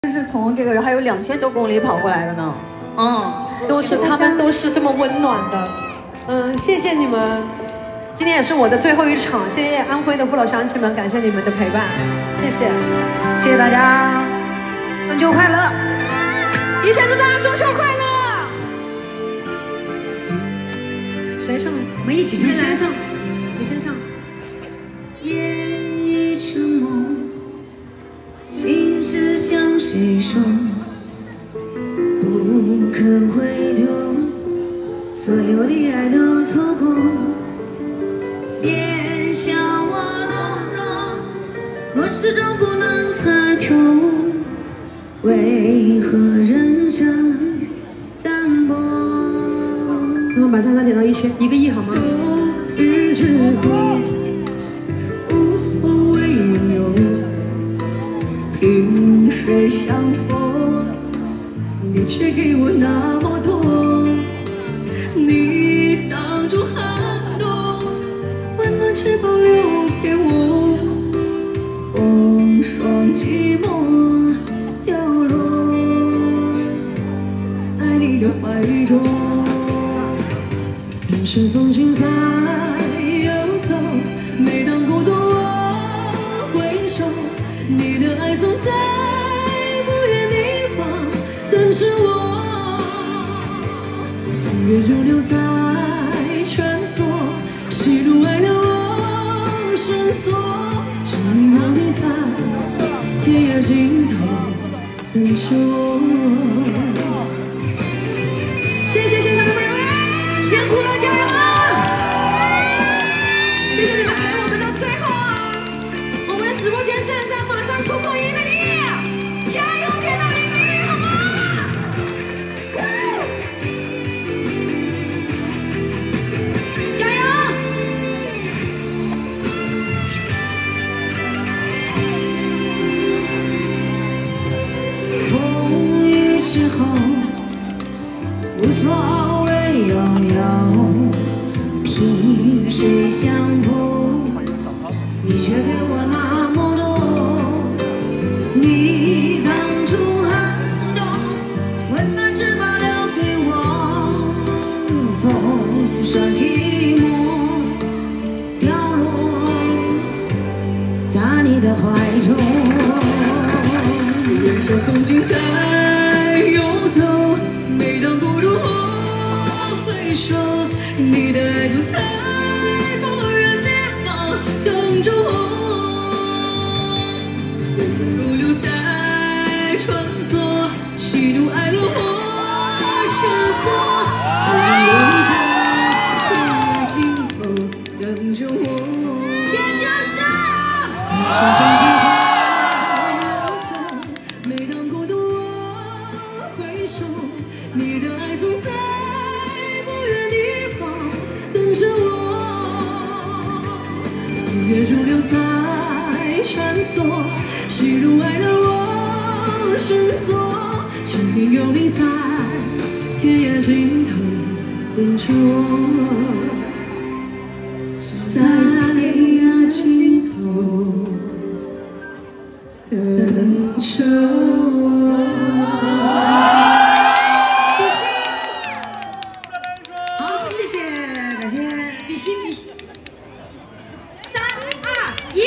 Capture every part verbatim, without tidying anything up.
是从这个还有两千多公里跑过来的呢。嗯， 都是他们都是这么温暖的。嗯，谢谢你们，今天也是我的最后一场，谢谢安徽的父老乡亲们，感谢你们的陪伴，谢谢， 谢谢大家，中秋快乐！ 一起祝大家中秋快乐！谁唱？ 我们一起唱。 你先唱，你先唱。 夜已成梦，心事向谁说？不可回头，所有的爱都错过。别笑我懦弱，我始终不能猜透，为何人生淡薄。 咱们把赞赞点到一千一个亿好吗？ 雨之后，无所谓拥有，萍水相逢，你却给我那么多。你挡住寒冬，温暖只保留给我，风霜寂寞掉落在你的怀中。人生风景在游走，每当孤独我回首，你的爱总在不远地方等着我。岁月如流在穿梭，喜怒哀乐我深锁，只因有你在天涯尽头等着我。谢谢现场的朋友们，辛苦了，家人们！谢谢你们陪我们到最后啊！我们的直播间赞赞马上突破一个亿，加油，点到一个亿，好吗？加油！风雨之后，无所谓拥有，萍水相逢，你却给我那么多。你挡住寒冬，温暖只保留给我，风霜寂寞掉落在你的怀中。人生风景在游走，每当孤独我回首，你的爱就在不远地方等着我。岁月如流在穿梭，喜怒哀乐我深锁，只有你在天涯尽头等着我。尖叫声！人生风景在游走，每当孤独我回首，你的爱总在不远地方等着我。岁月如流在穿梭，喜怒哀乐我深锁，只因有你在天涯尽头等着我，在天涯尽头等着我。好，谢谢，感谢，比心比心，三二一，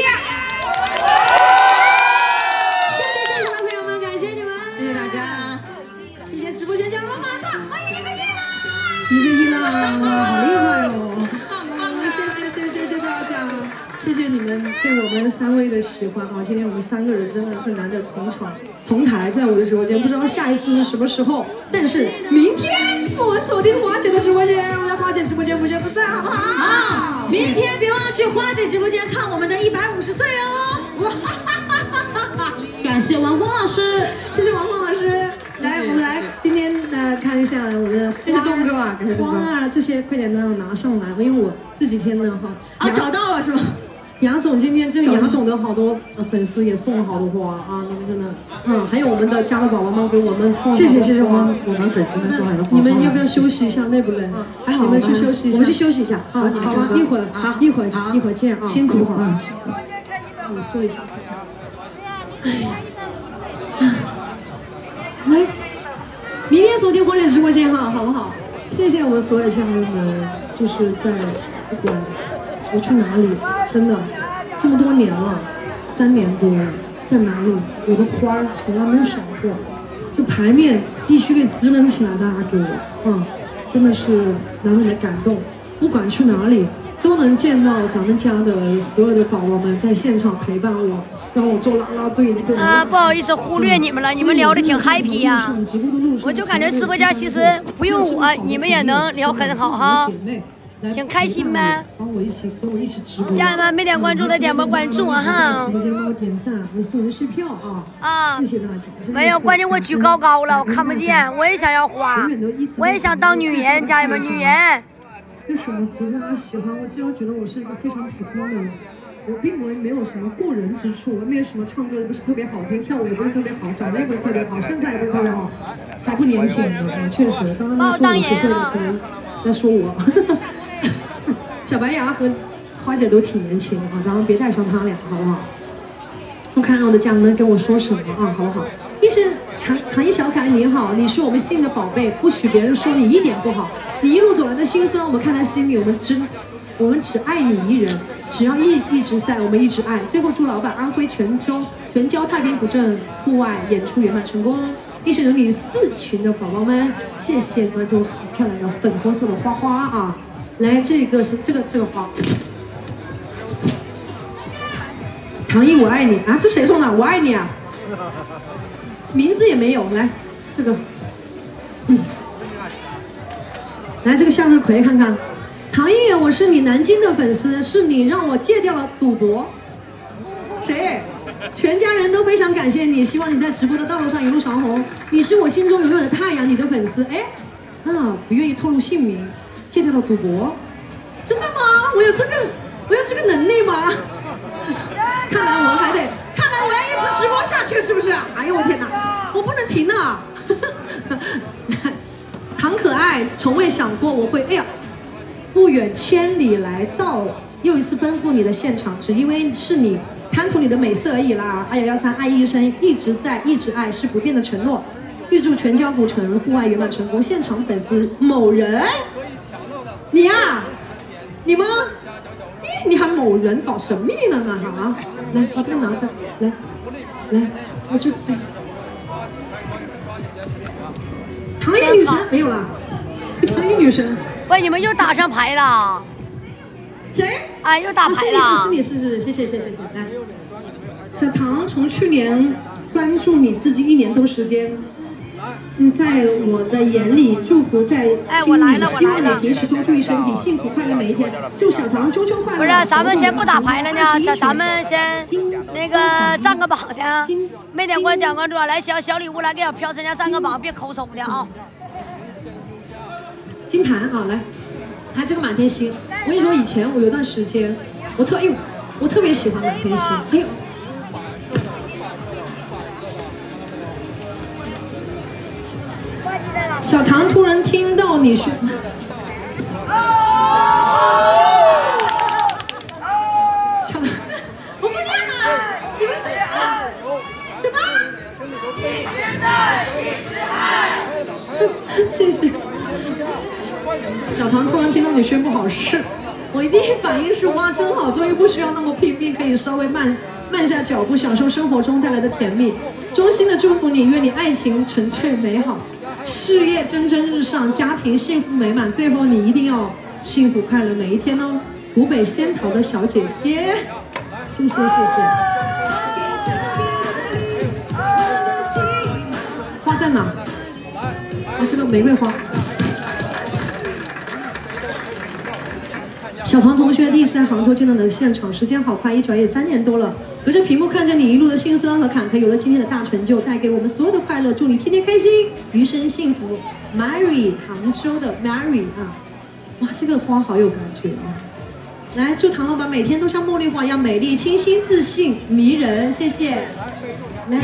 谢谢现场的朋友们，感谢你们，谢谢大家，谢谢直播间家人们，马上我一个亿啦，一个亿啦，哇，好厉害哦！谢谢谢谢谢谢大家，谢谢你们对我们三位的喜欢啊！今天我们三个人真的是难得同场同台，在我的直播间，不知道下一次是什么时候，但是明天我们锁定花姐的直播间，我们在花姐直播间不见不散，好不好？好，明天别忘了去花姐直播间看我们的一百五十岁哦！哇哈哈哈哈！感谢王峰老师，谢谢王峰老师。来，我们来今天呢看一下我们的，这是东哥啊，感谢东哥啊，这些快点让我拿上来，因为我这几天呢哈啊找到了是吧？杨总今天这个杨总的好多呃粉丝也送了好多花啊，你们真的，嗯，还有我们的家的宝宝们给我们送，谢谢谢谢我们我们粉丝们送来的花，你们要不要休息一下，累不累？还好，你们去休息一下，我们去休息一下，好，你们一会儿好，一会儿一会儿见啊，辛苦啊，辛苦，嗯，坐一下，哎呀。 哈，好不好？谢谢我们所有家人们，就是在不管我去哪里，真的这么多年了，三年多了，在哪里我的花儿从来没有少过，就牌面必须给支棱起来，大家给我，嗯，真的是满满的感动。不管去哪里，都能见到咱们家的所有的宝宝们在现场陪伴我。让我做啦啦队这个啊，不好意思忽略你们了，你们聊的挺 happy 呀、啊。我就感觉直播间其实不用我，你们也能聊很好哈，挺开心呗。家人们没点关注的点波关注啊哈。啊，谢谢大家。没有，关键我举高高了，我看不见，我也想要花，我也想当女人，家人们，女人。 为什么只是大家喜欢我？只有觉得我是一个非常普通的人。我并没没有什么过人之处，我没有什么唱歌不是特别好听，跳舞也不是特别好，长得也不是特别好，身材也不是特别好，还不年轻，确实。刚刚那说五十岁的可能在说我。小白牙和花姐都挺年轻啊，咱们别带上他俩，好不好？我看看我的家人们跟我说什么啊，好不好？医生唐唐一小可爱你好，你是我们心里的宝贝，不许别人说你一点不好。你一路走来的辛酸，我们看在心里，我们只我们只爱你一人。只要一一直在，我们一直爱。最后祝老板安徽全州全椒太平古镇户外演出圆满成功。一生有你四群的宝宝们，谢谢你们，就好漂亮的粉红色的花花啊！来，这个是这个这个花，唐一我爱你啊！这谁送的？我爱你啊！名字也没有，来这个，嗯，来这个向日葵看看。唐毅，我是你南京的粉丝，是你让我戒掉了赌博。谁？全家人都非常感谢你，希望你在直播的道路上一路长红。你是我心中永远的太阳，你的粉丝。哎，啊，不愿意透露姓名，戒掉了赌博，真的吗？我有这个，我有这个能力吗？看来我还得，看来我要一直直播下去，是不是？哎呦我天哪，我不能停啊！唐可爱，从未想过我会，哎呀。不远千里来到，又一次奔赴你的现场，只因为是你贪图你的美色而已啦。二幺幺三爱一生，一直在，一直爱是不变的承诺。预祝全椒古城户外圆满成功。现场粉丝某人，你呀、啊，你吗？咦，你还某人搞神秘了呢？好啊，来把这个拿着，来，来，我这，哎，唐一女神没有了，唐一女神。 喂，你们又打上牌了？ 谁？ 哎，又打牌了？ 是你，是你，是是，谢谢，谢谢，谢谢。来，小唐从去年关注你自己一年多时间，嗯，在我的眼里，祝福在心里，希望你平时多注意身体，幸福快乐每一天。祝小唐中秋快乐！ 不是，咱们先不打牌了呢，咱咱们先那个占个榜的，没点关点关注，来小小礼物来给小飘参加占个榜，别抠手的啊。 金坛啊，来，还这个满天星。我跟你说，以前我有段时间，我特哎呦，我特别喜欢满天星。哎呦，小唐突然听到你说，小唐，我不念了，你们真是什么？一直在，一直爱。谢谢。小唐突然听到你宣布好事，我一第一反应是哇，真好，终于不需要那么拼命，可以稍微慢慢下脚步，享受生活中带来的甜蜜。衷心的祝福你，愿你爱情纯粹美好，事业蒸蒸日上，家庭幸福美满，最后你一定要幸福快乐每一天哦。湖北仙桃的小姐姐，谢谢谢谢。花在哪？啊，这个玫瑰花。小唐同学第一次在杭州见到你的现场，时间好快，一转眼三年多了。隔着屏幕看着你一路的辛酸和坎坷，有了今天的大成就，带给我们所有的快乐。祝你天天开心，余生幸福。Mary， 杭州的 Mary 啊，哇，这个花好有感觉啊！来，祝唐老板每天都像茉莉花一样美丽、清新、自信、迷人，谢谢。来，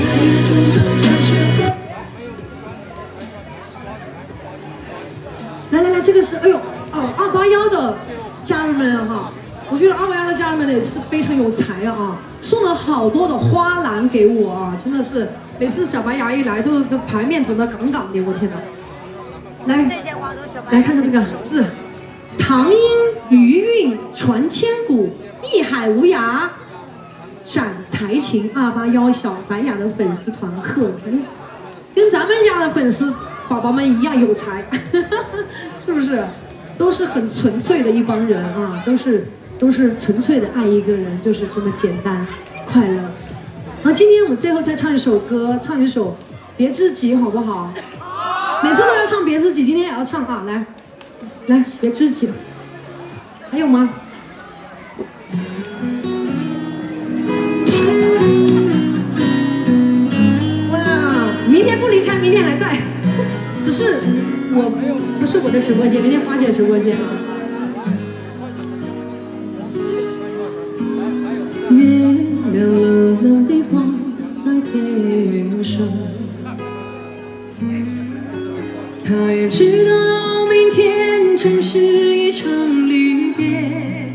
来来来，这个是，哎呦，哦，二八幺的。家人们哈，我觉得二八幺的家人们也是非常有才啊，送了好多的花篮给我啊，真的是每次小白牙一来，都都牌面整得杠杠的，我天哪！ 来，来看看这个字，唐音余韵传千古，艺海无涯展才情。二八幺小白雅的粉丝团贺，嗯，跟咱们家的粉丝宝宝们一样有才，是不是？都是很纯粹的一帮人啊，都是都是纯粹的爱一个人，就是这么简单快乐。好，今天我们最后再唱一首歌，唱一首《别自己》，好不好？每次都要唱《别自己》，今天也要唱啊！来，来，别自己。还有吗？哇，明天不离开，明天还在，只是我不是我的直播间，明天花姐直播间啊。月亮冷冷地挂在天上。他也知道明天只是一场离别，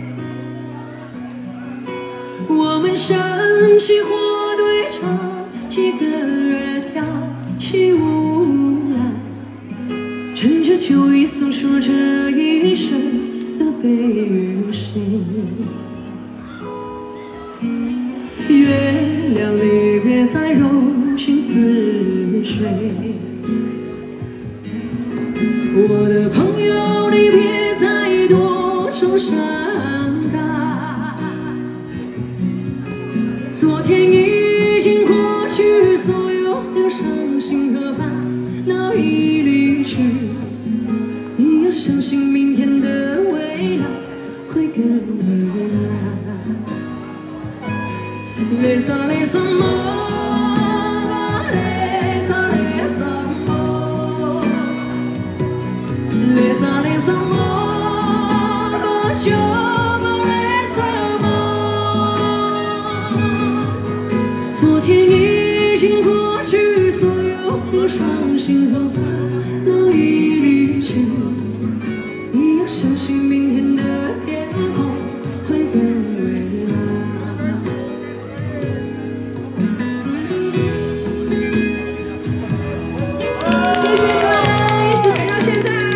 我们升起火堆场，几个人跳起舞来，趁着酒意诉说这一生的悲与喜。月亮你别再柔情似水，我的朋友，你别再多愁善感。昨天已经过去，所有的伤心和烦恼已离去。你要相信明天的未来会更蔚蓝。Les a les amants。Les uns les amants, but you're les amants。昨天已经过去，所有的伤心和烦恼已离去。你要相信明天的天空会更蔚蓝。谢谢各位，一起陪到现在。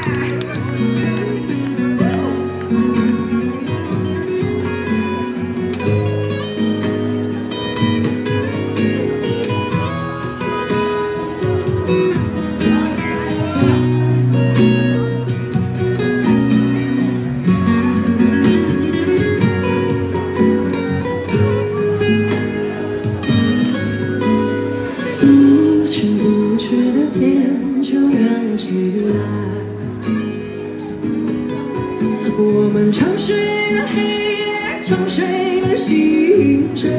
我们长睡了黑夜，长睡了醒着，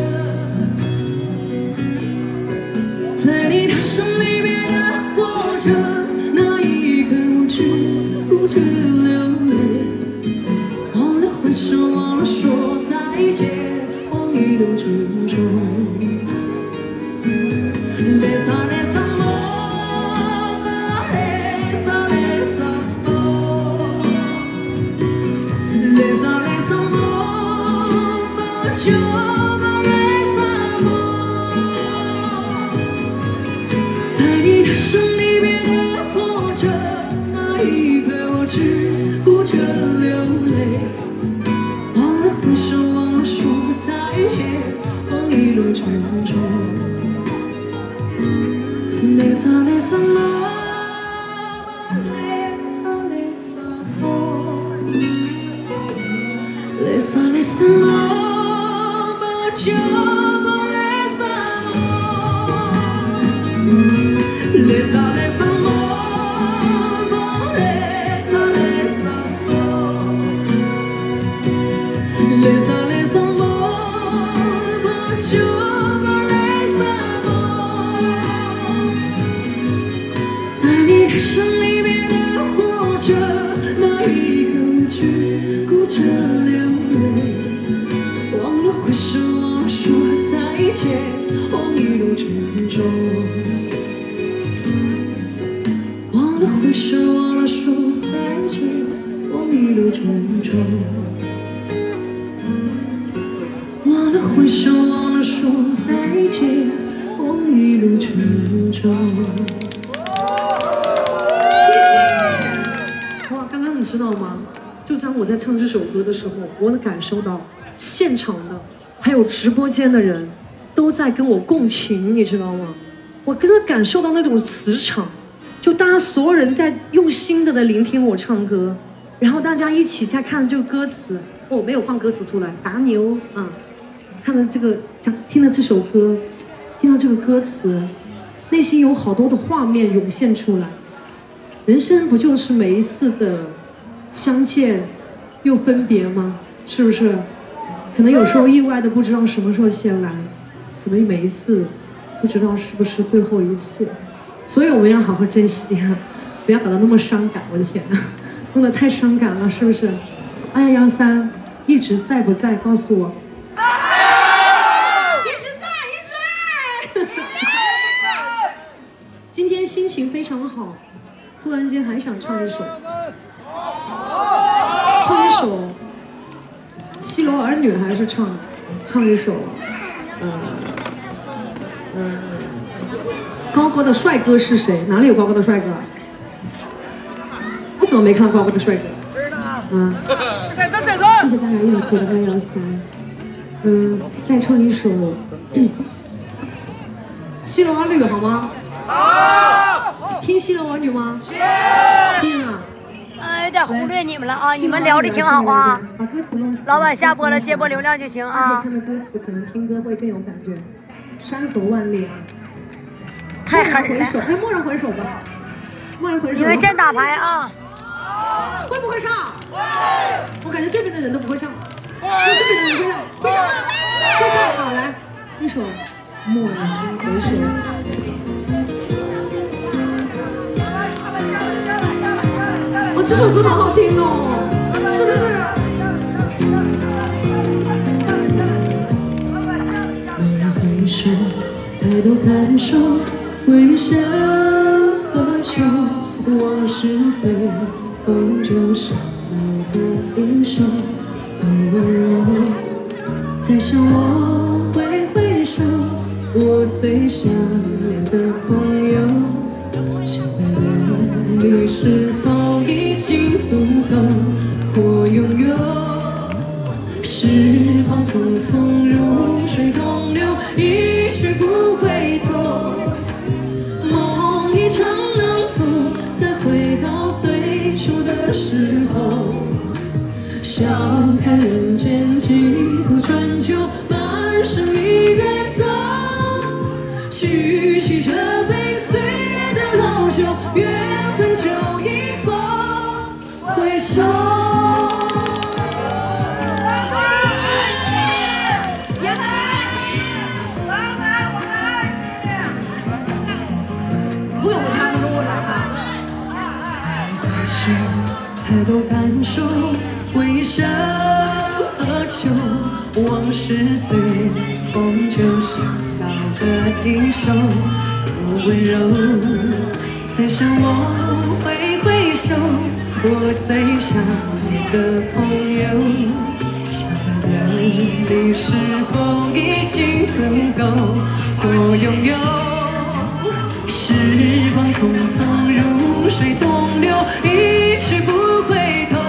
在你踏上离别的火车，那一刻我只顾着流泪，忘了挥手，忘了说再见，往一路之中。Les uns les amants, les uns les amants, les uns les amants, but you're les amants。在你踏上离别的火车，那一刻我只顾着流泪，忘了挥手，忘了说再见，往一路之中。Les uns les amants, les uns les amants, les uns les amants, but you're les amants. Les uns les amants, les uns les amants, les uns les amants, but you're踏上离别的火车，那一刻我只顾着流泪，忘了挥手，忘了说再见，往一路之中。忘了挥手，忘了说再见，往一路之中。忘了挥手，忘了说再见，往一路之中。谢谢。 知道吗？就当我在唱这首歌的时候，我能感受到现场的还有直播间的人都在跟我共情，你知道吗？我真的感受到那种磁场，就大家所有人在用心的在聆听我唱歌，然后大家一起在看这个歌词。我、哦、没有放歌词出来，打牛啊！看到这个，讲听了这首歌，听到这个歌词，内心有好多的画面涌现出来。人生不就是每一次的相见又分别吗？是不是？可能有时候意外的不知道什么时候先来，可能每一次不知道是不是最后一次，所以我们要好好珍惜啊，不要搞得那么伤感。我的天哪，弄得太伤感了，是不是？二幺幺三一直在不在？告诉我。一直在，一直在。今天心情非常好，突然间还想唱一首，唱一首《西罗儿女》，还是唱唱一首，嗯嗯，高高的帅哥是谁？哪里有高高的帅哥？我怎么没看到高高的帅哥？嗯，谢谢大家一起投的二幺三。嗯，再唱一首《嗯、西罗儿女》好吗？好。听《西罗儿女》吗？听啊。 呃，有点忽略你们了啊！你们聊的挺好啊。 把歌词弄。 老板下播了，接播流量就行啊。 看的歌词可能听歌会更有感觉。山河万里啊！ 太狠了！ 哎，蓦然回首吧。蓦然回首。 你们先打牌啊。 会不会唱？会。我感觉这边的人都不会唱，就这边的人会唱，会唱，会唱。好，来一首《蓦然回首》。哇，这首歌好好听哦，是不是？蓦然回首，抬头看手，微笑何求？往事随风就像那个英雄，很温柔。再向我挥挥手，我最想念的朋友。现在的你是否已经足够我拥有？时光匆匆如水东流，一去不回头。梦一场，能否再回到最初的时候？笑看人间几度春秋，半生已远走。举起这杯岁月的老酒，愿很久以后回首。不用他们跟我打牌。回首，抬头感受，微笑何求？往事随风就像老歌一首，多温柔。再向我挥挥手，我最想念的朋友。现在的你是否已经足够我拥有？时光匆匆如水东流，一去不回头。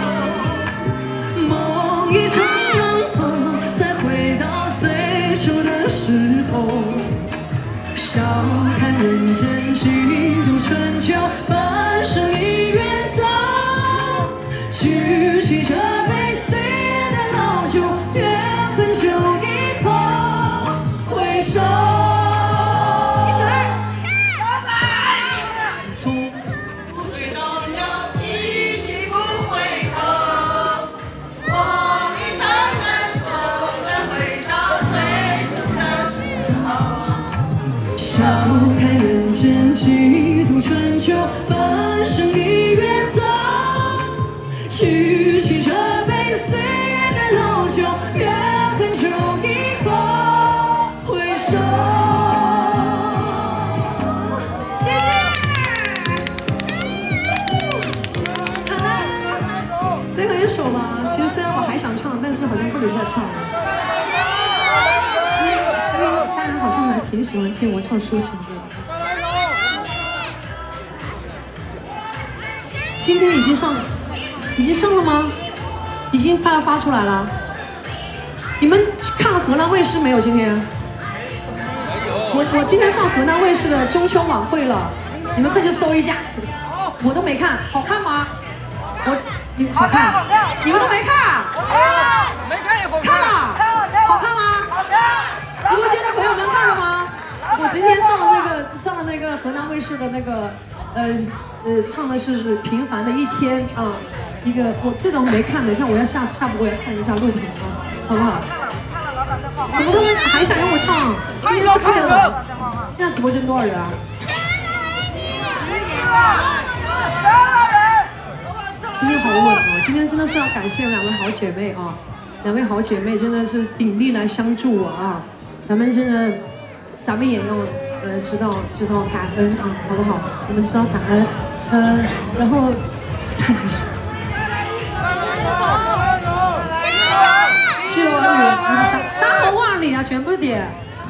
梦一场，能否再回到最初的时候？笑看人间几度春秋，半生已远走。举起这杯岁月的老酒，愿很久以后回首。笑看人间几度春秋，半生已远走。举起这杯岁月的老酒，愿很久以后回首。谢谢。好了，最后一首了。其实虽然我还想唱，但是好像不能再唱了。大家好像还挺喜欢听我唱抒情歌。今天已经上已经上了吗？已经发发出来了。你们看了河南卫视没有？今天？我我今天上河南卫视的中秋晚会了，你们快去搜一下。我都没看，好看吗？我你们好看，你们都没看？ 没看也好看了，好看吗？好看。直播间的朋友们看了吗？我今天上了这个上了那个河南卫视的那个呃呃唱的是是平凡的一天啊，一个我这个我没看，等一下我要下下播我要看一下录屏啊，好不好？怎么都还想让我唱？今天是太晚了。现在直播间多少人啊？今天好稳啊！今天真的是要感谢两位好姐妹啊，两位好姐妹真的是鼎力来相助我啊！咱们真的，咱们也要呃知道知道感恩啊，好不好？我们知道感恩，呃，然后再来是七楼儿女，山山河万里啊，全部点。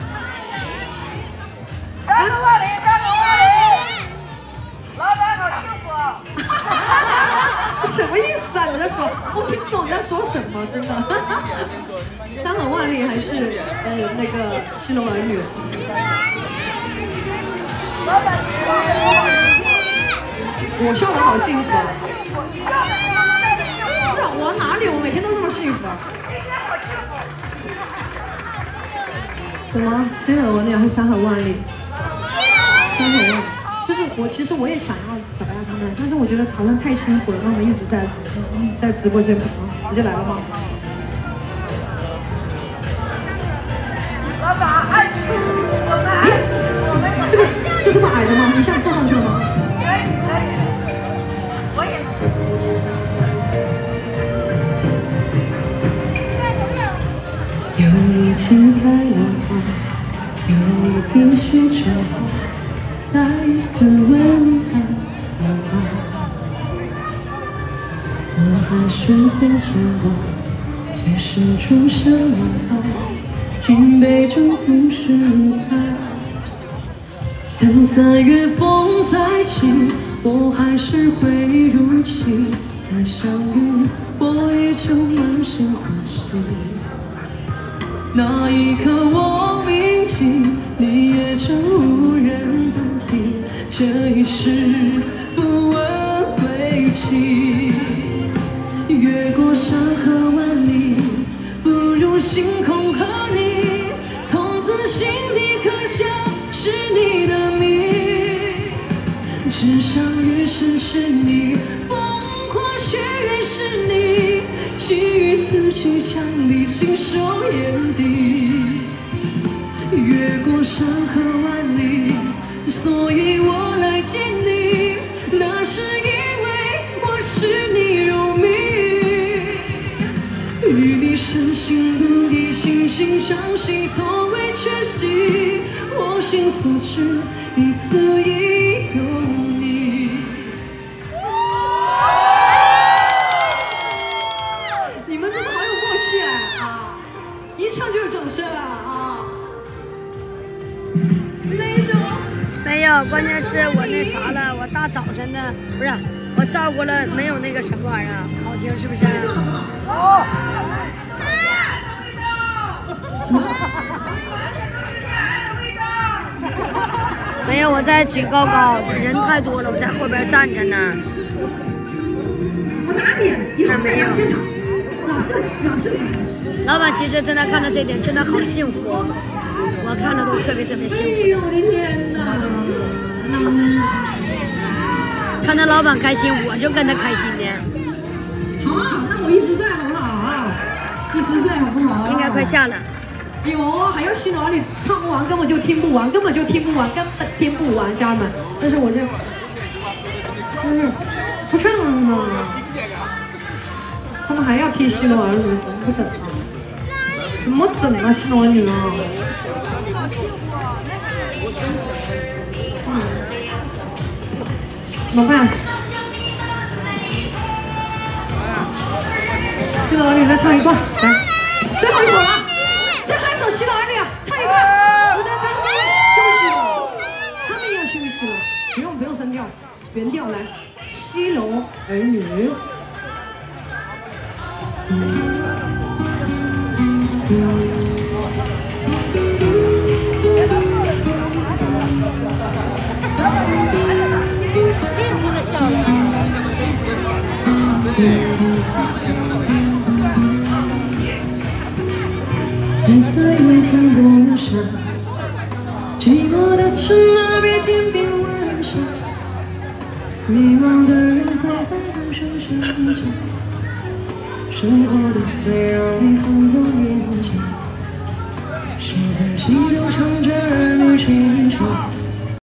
山河万里，山河万里，老板好幸福啊！ 什么意思啊？你在说，我听不懂你在说什么，真的。山河万里还是呃那个七楼儿女。我笑得好幸福啊！是啊，我哪里？我每天都这么幸福啊！什么？七楼儿女还是山河万里？山河万里。就是我，其实我也想要小白鸭他们，但是我觉得好像太辛苦了，让他们一直在在直播间啊，直接来了吗？ 老板，哎，我们这个就这么矮的吗？一下子坐上去了吗？ 可以可以，我也有一天开了花，有一瓶雪橙花。再一次问爱好吗？当他身边着我，却始终想要逃，准备着故事舞台。等三月风再起，我还是会如期再相遇，我依旧满身呼吸。那一刻我铭记，你也正无人的听，这一世不问归期。越过山河万里，不入星空和你，从此心底刻下是你的名。只相遇时是你，风花雪月是你，寄予四季将你亲手眼底。越过山河万里，所以我来见你，那是因为我是你柔命。与你深信不疑，惺惺相惜，从未缺席。我心所至，一次已有你。你们真的好有默契啊！啊，一唱就有掌声啊！啊，那一首没有，关键是我那啥了，我大早晨的不是我照顾了，没有那个什么玩意儿好听，是不是？ 好。 什么？ 没有，我在举高高，人太多了，我在后边站着呢。 我打你！一会儿没有现场，老师老师。 老板其实真的看到这点，真的好幸福，我看着都特别特别幸福。 哎呦我的天哪！ 看到老板开心，我就跟他开心的。 好啊，那我一直在，好不好啊？一直在，好不好？ 应该快下了。 哎呦，还要洗脑，你唱不完，根本就听不完，根本就听不完，根本听不完，家人们。但是我这，嗯，不唱了，他们还要踢西罗儿女，怎么不整啊？怎么整啊，西罗儿女啊？怎么办？西罗儿女再唱一段，来，最后一首了。最后一首《西楼儿女》，唱一段，我的他们要休息了，他们要休息了，不用不用声调，原调来，《西楼儿女》。 蓝色云层过上，寂寞的城那边天边晚上，迷茫的人走在路上，想着生活的碎让你很多年。